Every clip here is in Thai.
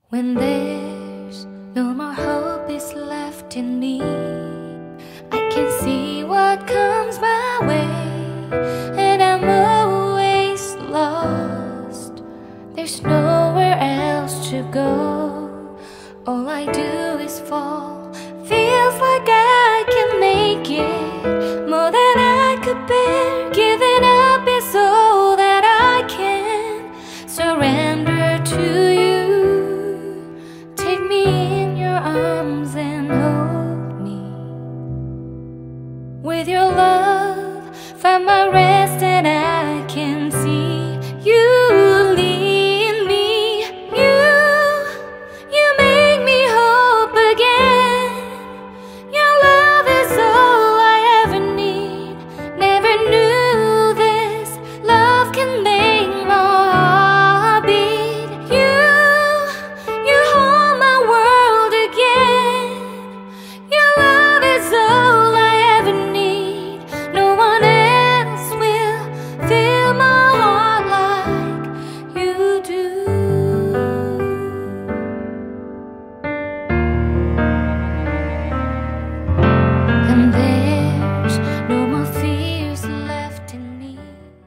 When there's no more hope is left in me, I can see what comes my way, and I'm always lost. There's nowhere else to go. All I do is fall. Feels like I can make it more than I could bear. Giving up is all that I can surrender to you. Take me in your arms and hold me. With your love, find my rest, and I can see you lead me. You make me hope again. Your love is all I ever need. Never knew this love can make my heart beat. You hold my world again. Your love is all I ever need. No one else will fill my heart like you do. And there's no more fears left in me.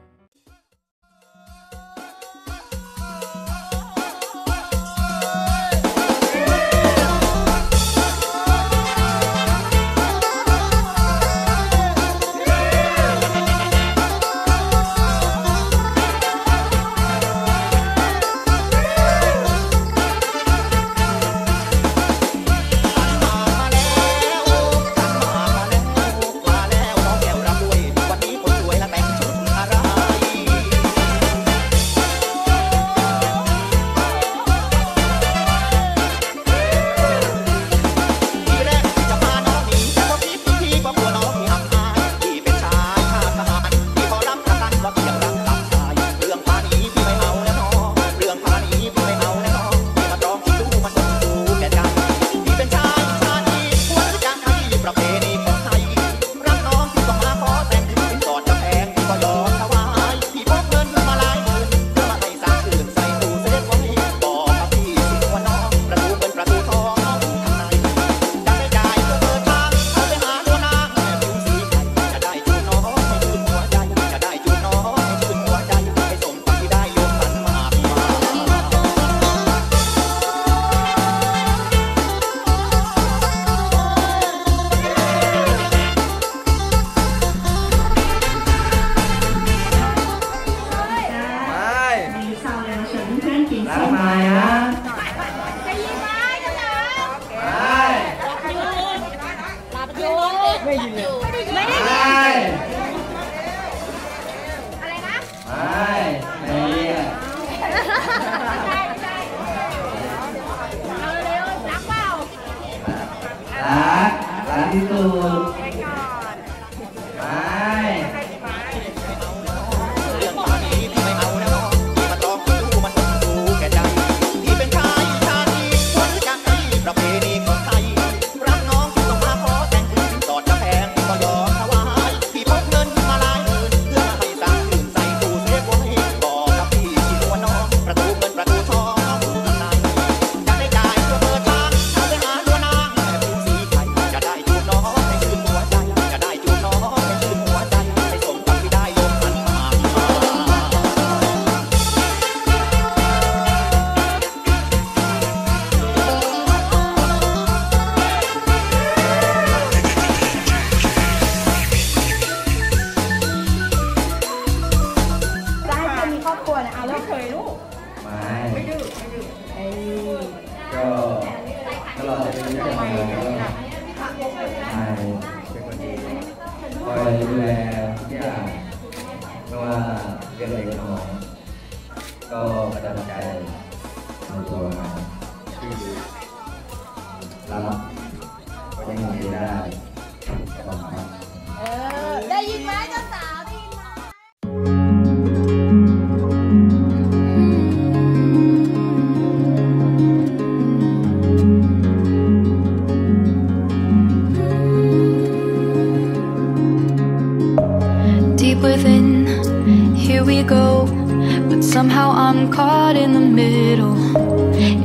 Within, here we go, but somehow I'm caught in the middle. Is this the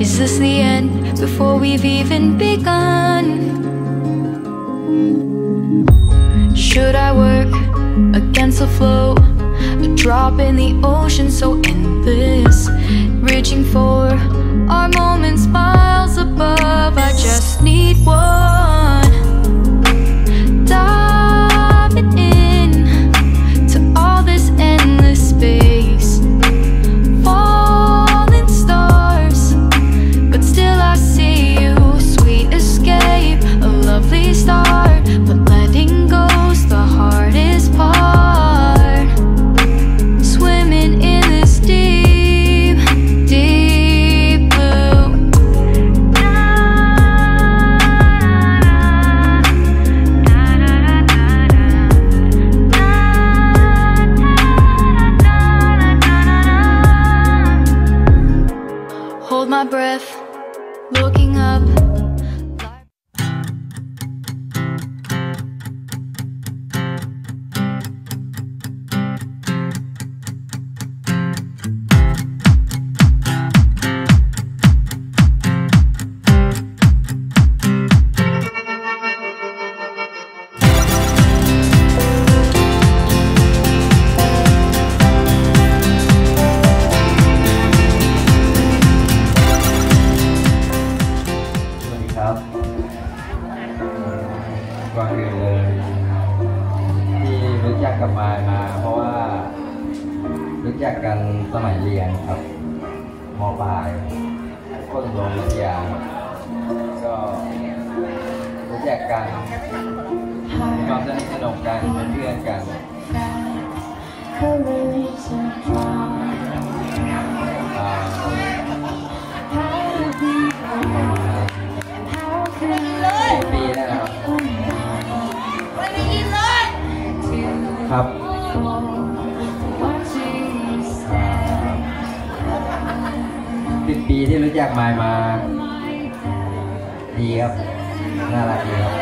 the end before we've even begun. Should I work against the flow? A drop in the ocean so endless, reaching for our moments miles above. I just need one, diving in to all this endless space, falling stars, but still I see you. Sweet escape, a lovely start, but letting go's the hardest part. Swimming in this deep, deep blue. Hold my breath, looking up. ก่อนอื่นเลยที่รู้จักกับมายมาเพราะว่ารู้จักกันสมัยเรียนครับม.ปลายโคตรดวงวิทยาก็รู้จักกันมีความสนิทสนมกันเป็นเพื่อนกันปีนะครับครับ10 ปีที่รู้จักมายมาดีครับน่ารักดีครับ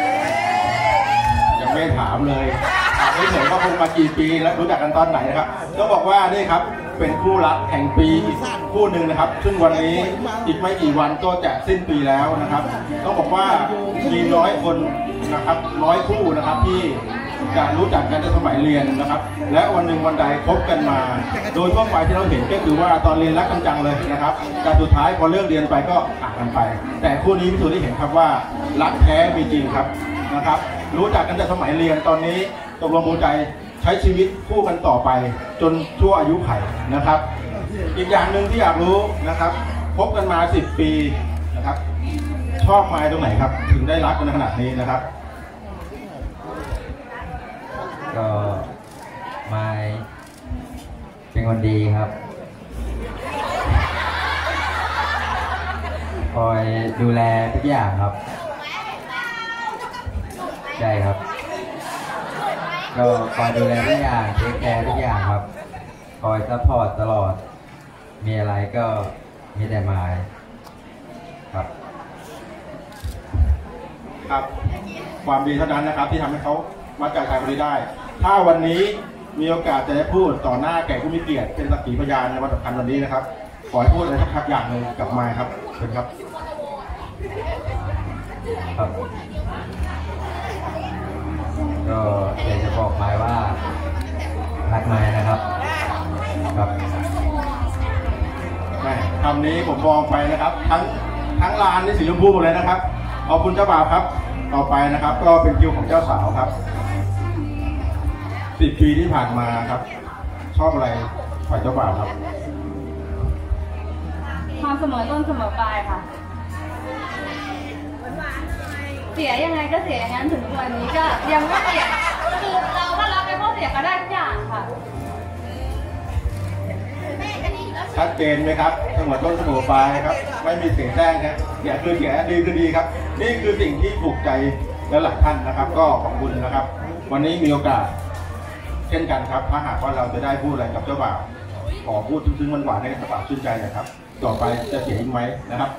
ยังไม่ถามเลยไม่เห็นว่าคงมากี่ปีแล้วรู้จักกันตอนไหนนะครับก็บอกว่านี่ครับเป็นคู่รักแห่งปีอีกคู่หนึ่งนะครับซึ่งวันนี้อีกไม่กี่วันก็จะสิ้นปีแล้วนะครับต้องบอกว่ามีน้อยคนนะครับน้อยคู่นะครับที่จะรู้จักกันในสมัยเรียนนะครับและวันหนึ่งวันใดพบกันมาโดยทั่วไปที่เราเห็นก็คือว่าตอนเรียนรักกันจังเลยนะครับแต่สุดท้ายพอเลิกเรียนไปก็ห่างกันไปแต่คู่นี้พิสูจน์ได้เห็นครับว่ารักแท้มีจริงครับนะครับรู้จักกันแต่สมัยเรียนตอนนี้ตกลงปลงใจใช้ชีวิตคู่กันต่อไปจนชั่วอายุไขนะครับอีกอย่างหนึ่งที่อยากรู้นะครับพบกันมา10 ปีนะครับชอบมายตรงไหนครับถึงได้รักกันขนาดนี้นะครับก็มายเป็นคนดีครับคอยดูแลทุกอย่างครับใช่ครับก็คอยดูแลทุกอย่างเทคแคร์ทุกอย่างครับคอยซัพพอร์ตตลอดมีอะไรก็มีแต่มายครับครับความดีเท่านั้นนะครับที่ทำให้เขามาจากชายคนนี้ได้ถ้าวันนี้มีโอกาสจะได้พูดต่อหน้าแก่ผู้มีเกียรติเป็นสักขีพยานในวันสำคัญวันนี้นะครับขอให้พูดอะไรสักอย่างหนึ่งกับมายครับเชิญครับครับก็อยากจะบอกมายว่ารักมายนะครับครับคำนี้ผมมองไปนะครับทั้งลานนี่สีชมพูหมดเลยนะครับขอบคุณเจ้าบ่าวครับต่อไปนะครับก็เป็นคิวของเจ้าสาวครับ10 ปีที่ผ่านมาครับชอบอะไรฝ่ายเจ้าบ่าวครับความเสมอต้นเสมอปลายค่ะเสียยังไงก็เสียอย่างนั้นถึงวันนี้ก็ยังไม่เปลี่ยนคือเราก็รับไปเพราะเสียก็ได้ทุกอย่างค่ะชัดเจนไหมครับเสมอต้นเสมอปลายครับไม่มีเสียงแซงครับเสียคือเสียดีคือดีครับนี่คือสิ่งที่ถูกใจและหลายท่านนะครับก็ขอบคุณนะครับวันนี้มีโอกาสเช่นกันครับถ้าหากว่าเราจะได้พูดอะไรกับเจ้าบ่าวขอพูดซึ้งๆหวานๆให้เจ้าบ่าวชื่นใจนะครับต่อไปจะเสียอีกไหมนะครับ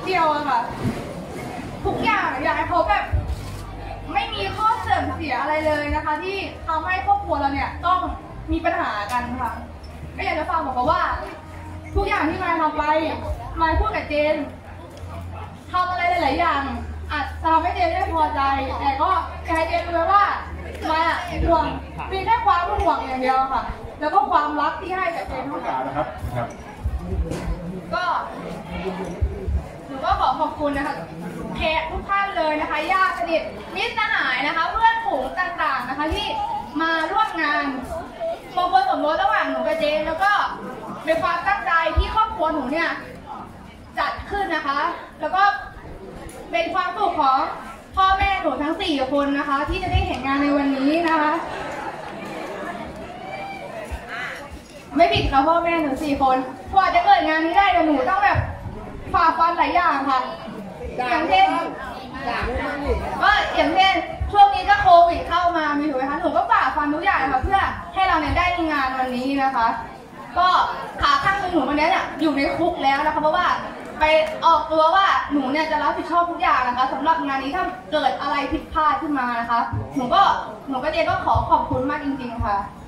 เดียวอะค่ะทุกอย่างอยากให้เขาแบบไม่มีข้อเสื่อมเสียอะไรเลยนะคะ ที่ทำให้ครอบครัวเราเนี่ยต้องมีปัญหากันค่ะก็อยากจะฝากบอกเขาว่า ทุกอย่างที่มายทำไปมายพูดกับเจนทำอะไรหลายๆอย่างอาจจะทำให้เจนไม่พอใจแต่ก็อยากให้เจนรู้ไว้ว่ามายห่วงมีแค่ความห่วงอย่างเดียวค่ะแล้วก็ความรักที่ให้กับเจนเท่านั้นนะครับครับก็หนูก็ขอขอบคุณนะคะแขกทุกท่านเลยนะคะญาติสนิทมิตรสหายนะคะ เพื่อนฝูงต่างๆนะคะที่มาร่วมงานมงคลสมรสระหว่างหนูกับเจนแล้วก็เป็นความตั้งใจที่ครอบครัวหนูเนี่ยจัดขึ้นนะคะ แล้วก็เป็นความสุขของพ่อแม่หนูทั้ง4 คนนะคะ ที่จะได้เห็นงานในวันนี้นะคะไม่ผิดค่ะพ่อแม่หนู4 คนกว่าจะเกิดงานนี้ได้หนูต้องแบบฝ่าฟันหลายอย่างค่ะอย่างเช่นช่วงนี้ก็โควิดเข้ามามีถูกไหมคะหนูก็ฝ่าฟันทุกอย่างค่ะเพื่อให้เราเนี่ยได้งานวันนี้นะคะ ก็ขาข้างหนูวันนี้เนี่ยอยู่ในคุกแล้วนะคะเพราะว่าไปออกตัวว่าหนูเนี่ยจะรับผิดชอบทุกอย่างนะคะสำหรับงานนี้ถ้าเกิดอะไรผิดพลาดขึ้นมานะคะหนูก็เจนก็ขอขอบคุณมากจริงๆค่ะ